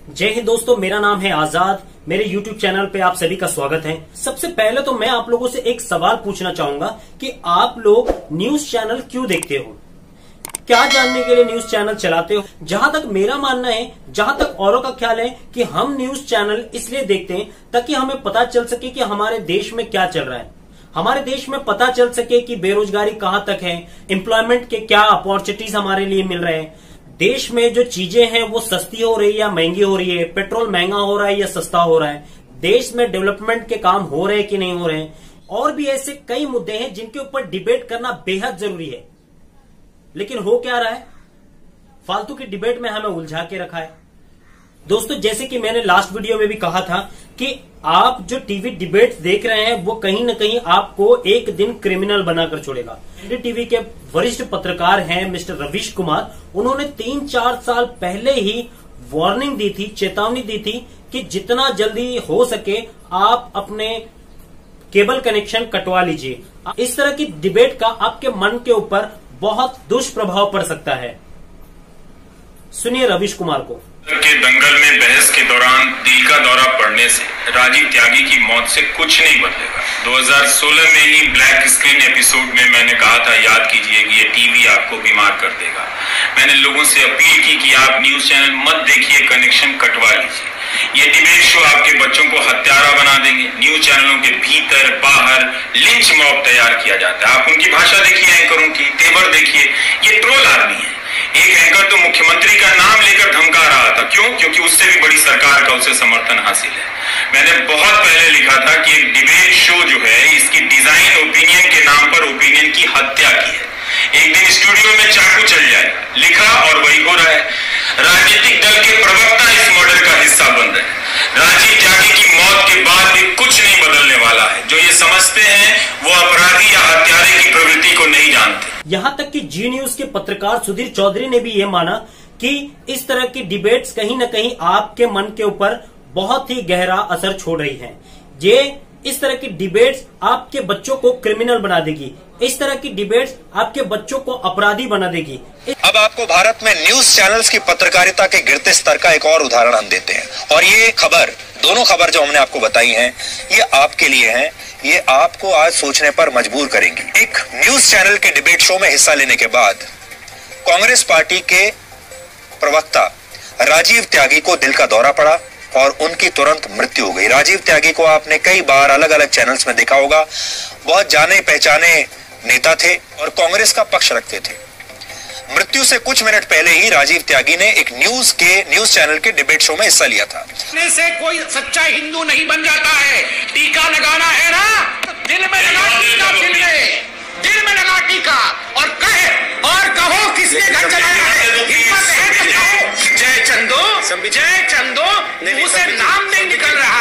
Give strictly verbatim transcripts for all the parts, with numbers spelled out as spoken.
जय हिंद दोस्तों, मेरा नाम है आजाद। मेरे यूट्यूब चैनल पे आप सभी का स्वागत है। सबसे पहले तो मैं आप लोगों से एक सवाल पूछना चाहूंगा कि आप लोग न्यूज चैनल क्यों देखते हो? क्या जानने के लिए न्यूज चैनल चलाते हो? जहां तक मेरा मानना है, जहां तक औरों का ख्याल है कि हम न्यूज चैनल इसलिए देखते हैं ताकि हमें पता चल सके कि हमारे देश में क्या चल रहा है, हमारे देश में पता चल सके कि बेरोजगारी कहां तक है, एम्प्लॉयमेंट के क्या अपॉर्चुनिटीज हमारे लिए मिल रहे हैं, देश में जो चीजें हैं वो सस्ती हो रही है या महंगी हो रही है, पेट्रोल महंगा हो रहा है या सस्ता हो रहा है, देश में डेवलपमेंट के काम हो रहे हैं कि नहीं हो रहे हैं, और भी ऐसे कई मुद्दे हैं जिनके ऊपर डिबेट करना बेहद जरूरी है। लेकिन हो क्या रहा है, फालतू की डिबेट में हमें उलझा के रखा है। दोस्तों, जैसे कि मैंने लास्ट वीडियो में भी कहा था कि आप जो टीवी डिबेट्स देख रहे हैं वो कहीं न कहीं आपको एक दिन क्रिमिनल बनाकर छोड़ेगा। टीवी के वरिष्ठ पत्रकार हैं मिस्टर रवीश कुमार, उन्होंने तीन चार साल पहले ही वार्निंग दी थी, चेतावनी दी थी कि जितना जल्दी हो सके आप अपने केबल कनेक्शन कटवा लीजिए। इस तरह की डिबेट का आपके मन के ऊपर बहुत दुष्प्रभाव पड़ सकता है। सुनिए रवीश कुमार को। के दंगल में बहस के दौरान दिल का दौरा पड़ने से राजीव त्यागी की मौत से कुछ नहीं बदलेगा। दो हज़ार सोलह में ही ब्लैक स्क्रीन एपिसोड में मैंने कहा था, याद कीजिए, कि ये टीवी आपको बीमार कर देगा। मैंने लोगों से अपील की कि आप न्यूज चैनल मत देखिए, कनेक्शन कटवा लीजिए। ये डिबेट शो आपके बच्चों को हत्यारा बना देंगे। न्यूज चैनलों के भीतर बाहर लिंच मॉब तैयार किया जाता है। आप उनकी भाषा देखिए, एंकरों की तेवर देखिए, ये ट्रोल आर्मी है। एक एंकर तो मुख्यमंत्री का नाम लेकर धमका रहा था। क्यों? क्योंकि उससे भी बड़ी सरकार का उसे समर्थन हासिल है। मैंने बहुत पहले लिखा था कि एक डिबेट शो जो है, इसकी डिजाइन ओपिनियन के नाम पर ओपिनियन की हत्या की है। एक दिन स्टूडियो में चाकू चल जाए, लिखा और वही हो रहा है। राजनीतिक दल के प्रवक्ता इस मर्डर का हिस्सा बन रहे हैं। राजीव त्यागी की मौत के बाद भी कुछ नहीं बदलने वाला है। जो ये समझते हैं वो अपराधी या हत्यारे की प्रवृत्ति को नहीं जानते। यहां तक कि जी न्यूज के पत्रकार सुधीर चौधरी ने भी ये माना कि इस तरह की डिबेट्स कहीं न कहीं आपके मन के ऊपर बहुत ही गहरा असर छोड़ रही हैं। ये इस तरह की डिबेट्स आपके बच्चों को क्रिमिनल बना देगी, इस तरह की डिबेट्स आपके बच्चों को अपराधी बना देगी। अब आपको भारत में न्यूज चैनल्स की पत्रकारिता के गिरते स्तर का एक और उदाहरण हम देते हैं, और ये खबर, दोनों खबर जो हमने आपको बताई हैं, ये आपके लिए हैं। ये आपको आज सोचने पर मजबूर करेंगी। एक न्यूज चैनल के डिबेट शो में हिस्सा लेने के बाद कांग्रेस पार्टी के प्रवक्ता राजीव त्यागी को दिल का दौरा पड़ा और उनकी तुरंत मृत्यु हो गई। राजीव त्यागी को आपने कई बार अलग अलग चैनल्स में देखा होगा। बहुत जाने पहचाने नेता थे और कांग्रेस का पक्ष रखते थे। मृत्यु से कुछ मिनट पहले ही राजीव त्यागी ने एक न्यूज के न्यूज चैनल के डिबेट शो में हिस्सा लिया था। से कोई सच्चा हिंदू नहीं बन जाता है। टीका लगाना है ना, दिल में लगा टीका, दिल में दिल में लगा टीका, और कहे और कहो किसने घर चलाया है। हिम्मत है तो कहो जय चंदो, जय चंदो, मुंह से नाम नहीं निकल रहा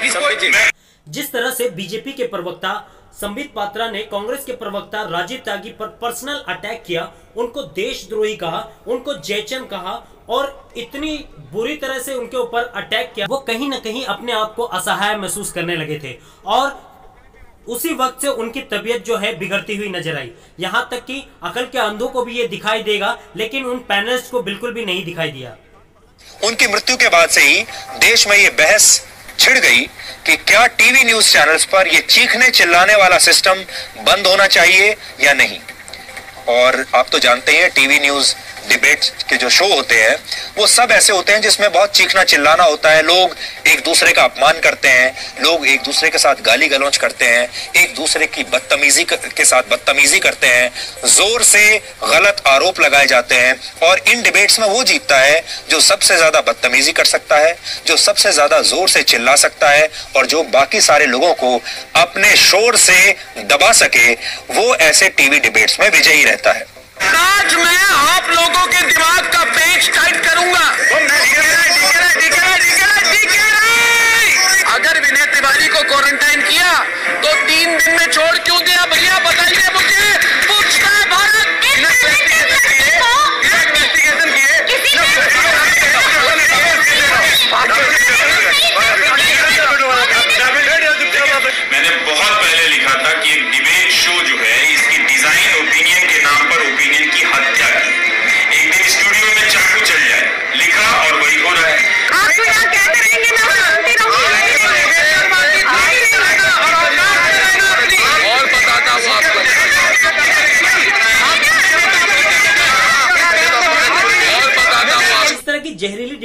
है। जिस तरह से बीजेपी के प्रवक्ता संबित पात्रा ने कांग्रेस के प्रवक्ता राजीव त्यागी पर पर्सनल अटैक किया, उनको देशद्रोही कहा, उनको जयचंद कहा और इतनी बुरी तरह से उनके ऊपर अटैक किया, वो कहीं ना कहीं अपने आप को असहाय महसूस करने लगे थे। और उसी वक्त से उनकी तबीयत जो है बिगड़ती हुई नजर आई। यहां तक कि अकल के अंधों को भी ये दिखाई देगा, लेकिन उन पैनलिस्ट को बिल्कुल भी नहीं दिखाई दिया। उनकी मृत्यु के बाद से ही देश में ये बहस छिड़ गई कि क्या टीवी न्यूज चैनल्स पर ये चीखने चिल्लाने वाला सिस्टम बंद होना चाहिए या नहीं। और आप तो जानते हैं, टीवी न्यूज डिबेट के जो शो होते हैं वो सब ऐसे होते हैं जिसमें बहुत चीखना चिल्लाना होता है। लोग एक दूसरे का अपमान करते हैं, लोग एक दूसरे के साथ गाली गलौज करते हैं, एक दूसरे की बदतमीजी के साथ बदतमीजी करते हैं, जोर से गलत आरोप लगाए जाते हैं। और इन डिबेट्स में वो जीतता है जो सबसे ज्यादा बदतमीजी कर सकता है, जो सबसे ज्यादा जोर से चिल्ला सकता है, और जो बाकी सारे लोगों को अपने शोर से दबा सके, वो ऐसे टीवी डिबेट्स में विजयी रहता है। आज मैं आप लोगों के दिमाग का पेच टाइट करूंगा। अगर विनय तिवारी को क्वारंटाइन किया तो तीन दिन में छोड़ क्यों दिया भैया, बताइए मुझे। पूछता है भारत। इन्वेस्टिगेशन किए, इन्वेस्टिगेशन किए। मैंने बहुत पहले लिखा था कि एक डिबेट शो जो है, इसकी डिजाइन ओपिनियन के नाम पर ओपिनियन की हत्या की। एक दिन स्टूडियो में चाकू चल जाए, लिखा और वही हो रहा है।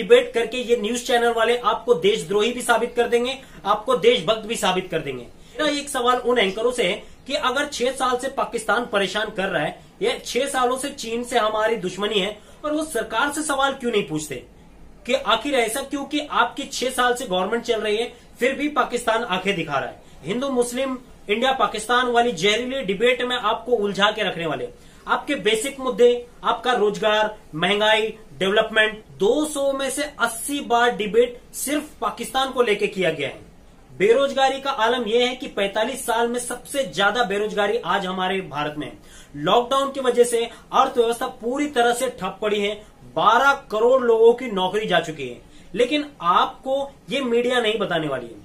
डिबेट करके ये न्यूज चैनल वाले आपको देशद्रोही भी साबित कर देंगे, आपको देशभक्त भी साबित कर देंगे। मेरा एक सवाल उन एंकरों से है कि अगर छह साल से पाकिस्तान परेशान कर रहा है, या छह सालों से चीन से हमारी दुश्मनी है, और वो सरकार से सवाल क्यों नहीं पूछते कि आखिर ऐसा क्यों कि आपकी छह साल से गवर्नमेंट चल रही है फिर भी पाकिस्तान आंखें दिखा रहा है। हिंदू मुस्लिम इंडिया पाकिस्तान वाली जहरीली डिबेट में आपको उलझा के रखने वाले आपके बेसिक मुद्दे, आपका रोजगार, महंगाई, डेवलपमेंट, दो सौ में से अस्सी बार डिबेट सिर्फ पाकिस्तान को लेके किया गया है। बेरोजगारी का आलम यह है कि पैंतालीस साल में सबसे ज्यादा बेरोजगारी आज हमारे भारत में है। लॉकडाउन की वजह से अर्थव्यवस्था पूरी तरह से ठप पड़ी है, बारह करोड़ लोगों की नौकरी जा चुकी है, लेकिन आपको ये मीडिया नहीं बताने वाली है।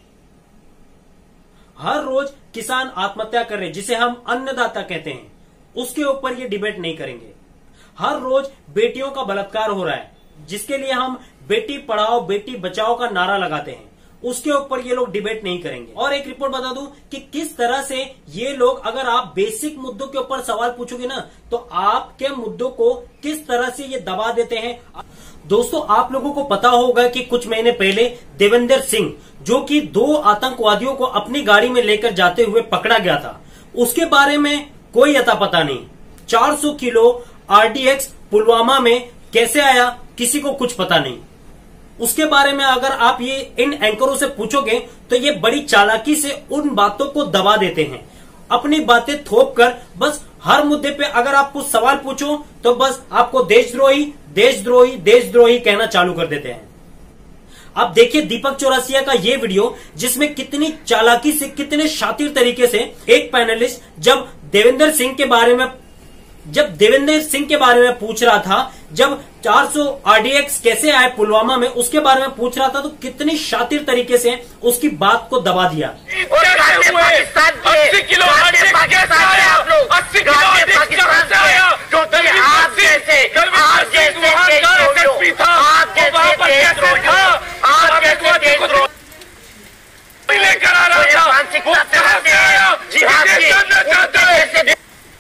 हर रोज किसान आत्महत्या कर रहे जिसे हम अन्नदाता कहते हैं, उसके ऊपर ये डिबेट नहीं करेंगे। हर रोज बेटियों का बलात्कार हो रहा है जिसके लिए हम बेटी पढ़ाओ बेटी बचाओ का नारा लगाते हैं, उसके ऊपर ये लोग डिबेट नहीं करेंगे। और एक रिपोर्ट बता दूं कि किस तरह से ये लोग, अगर आप बेसिक मुद्दों के ऊपर सवाल पूछोगे ना तो आपके मुद्दों को किस तरह से ये दबा देते हैं। दोस्तों, आप लोगों को पता होगा कि कुछ महीने पहले देवेंद्र सिंह, जो कि दो आतंकवादियों को अपनी गाड़ी में लेकर जाते हुए पकड़ा गया था, उसके बारे में कोई अता पता नहीं। चार सौ किलो आरडीएक्स पुलवामा में कैसे आया किसी को कुछ पता नहीं। उसके बारे में अगर आप ये इन एंकरों से पूछोगे तो ये बड़ी चालाकी से उन बातों को दबा देते हैं, अपनी बातें थोप कर। बस हर मुद्दे पे अगर आप कुछ सवाल पूछो तो बस आपको देशद्रोही देशद्रोही देशद्रोही कहना चालू कर देते हैं। आप देखिए दीपक चौरसिया का ये वीडियो, जिसमें कितनी चालाकी से, कितने शातिर तरीके से एक पैनलिस्ट जब देवेंद्र सिंह के बारे में जब देवेंद्र सिंह के बारे में पूछ रहा था, जब चार सौ आरडीएक्स कैसे आए पुलवामा में उसके बारे में पूछ रहा था, तो कितनी शातिर तरीके से उसकी बात को दबा दिया। अस्सी किलो आरडीएक्स कैसे आया? अस्सी किलो आरडीएक्स कहां से आया? क्योंकि आप जैसे आप जैसे एसएसपी था, वहां पर कैसे था? आप जैसे देशद्रोही लेकर आ रहा था, वो कहां से आया? जी हाँ, जानना चाहते हैं।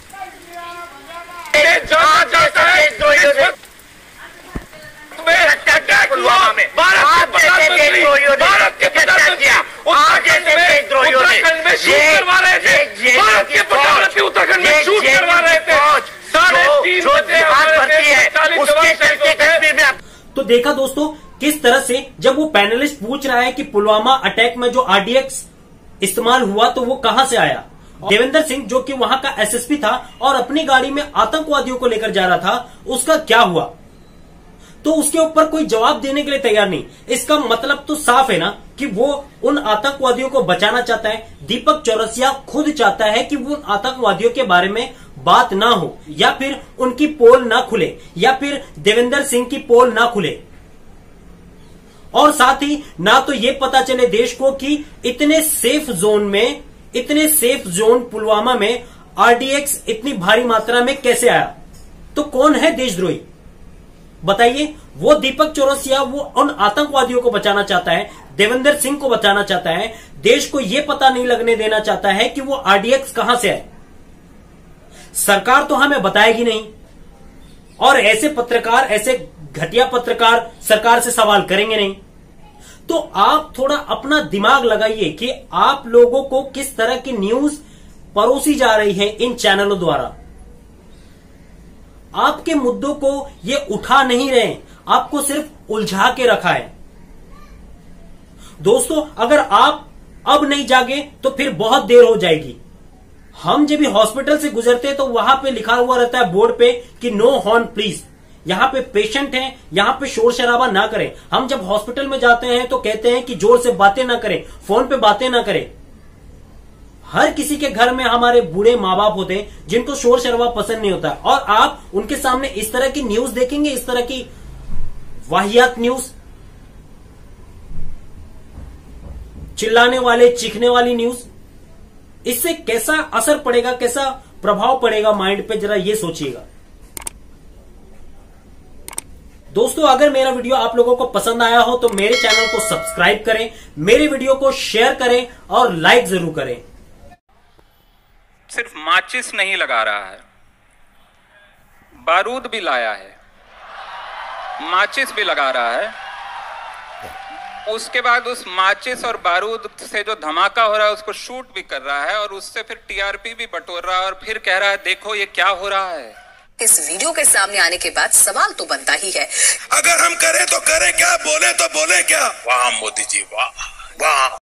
पुलवामा में भारत के प्रधानमंत्री भारत के प्रधानमंत्री उत्तराखंड में शूट करवा रहे थे। भारत के प्रधानमंत्री उत्तराखंड में शूट करवा रहे थे। साढ़े तीन बजे तो देखा दोस्तों किस तरह से जब वो पैनलिस्ट पूछ रहा है कि पुलवामा अटैक में जो आरडीएक्स इस्तेमाल हुआ तो वो कहां से आया। देवेंद्र सिंह जो कि वहां का एसएसपी था और अपनी गाड़ी में आतंकवादियों को लेकर जा रहा था, उसका क्या हुआ? तो उसके ऊपर कोई जवाब देने के लिए तैयार नहीं। इसका मतलब तो साफ है ना कि वो उन आतंकवादियों को बचाना चाहता है। दीपक चौरसिया खुद चाहता है कि वो उन आतंकवादियों के बारे में बात ना हो, या फिर उनकी पोल ना खुले, या फिर देवेंद्र सिंह की पोल ना खुले, और साथ ही ना तो ये पता चले देश को कि इतने सेफ जोन में इतने सेफ जोन पुलवामा में आरडीएक्स इतनी भारी मात्रा में कैसे आया। तो कौन है देशद्रोही बताइए? वो दीपक चौरसिया वो उन आतंकवादियों को बचाना चाहता है, देवेंद्र सिंह को बचाना चाहता है, देश को यह पता नहीं लगने देना चाहता है कि वो आरडीएक्स कहां से आए। सरकार तो हमें बताएगी नहीं, और ऐसे पत्रकार, ऐसे घटिया पत्रकार सरकार से सवाल करेंगे नहीं। तो आप थोड़ा अपना दिमाग लगाइए कि आप लोगों को किस तरह की न्यूज परोसी जा रही है इन चैनलों द्वारा। आपके मुद्दों को ये उठा नहीं रहे, आपको सिर्फ उलझा के रखा है। दोस्तों, अगर आप अब नहीं जागे तो फिर बहुत देर हो जाएगी। हम जब भी हॉस्पिटल से गुजरते हैं तो वहां पे लिखा हुआ रहता है बोर्ड पे कि नो हॉर्न प्लीज, यहां पे पेशेंट हैं, यहां पे शोर शराबा ना करें। हम जब हॉस्पिटल में जाते हैं तो कहते हैं कि जोर से बातें ना करें, फोन पे बातें ना करें। हर किसी के घर में हमारे बूढ़े माँ बाप होते हैं जिनको शोर शराबा पसंद नहीं होता, और आप उनके सामने इस तरह की न्यूज देखेंगे, इस तरह की वाहियात न्यूज, चिल्लाने वाले, चीखने वाली न्यूज, इससे कैसा असर पड़ेगा, कैसा प्रभाव पड़ेगा माइंड पे, जरा ये सोचिएगा। दोस्तों, अगर मेरा वीडियो आप लोगों को पसंद आया हो तो मेरे चैनल को सब्सक्राइब करें, मेरे वीडियो को शेयर करें और लाइक जरूर करें। सिर्फ माचिस नहीं लगा रहा है, बारूद भी लाया है, माचिस भी लगा रहा है, उसके बाद उस माचिस और बारूद से जो धमाका हो रहा है उसको शूट भी कर रहा है और उससे फिर टीआरपी भी बटोर रहा है और फिर कह रहा है देखो ये क्या हो रहा है। इस वीडियो के सामने आने के बाद सवाल तो बनता ही है, अगर हम करें तो करें क्या, बोले तो बोले क्या। वाह मोदी जी वाह वाह।